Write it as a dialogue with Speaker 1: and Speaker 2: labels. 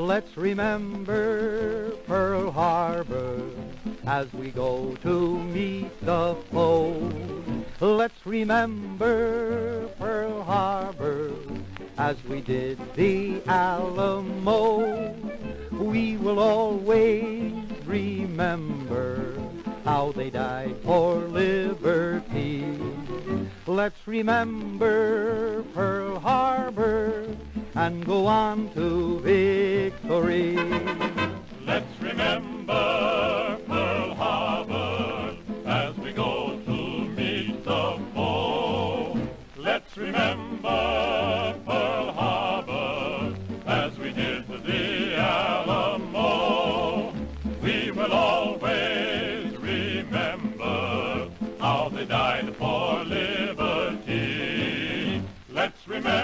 Speaker 1: Let's remember Pearl Harbor as we go to meet the foe. Let's remember Pearl Harbor as we did the Alamo. We will always remember how they died for liberty. Let's remember Pearl Harbor and go on to victory.
Speaker 2: Let's remember Pearl Harbor as we go to meet the foe. Let's remember Pearl Harbor as we did the Alamo. We will always remember how they died for liberty. Let's remember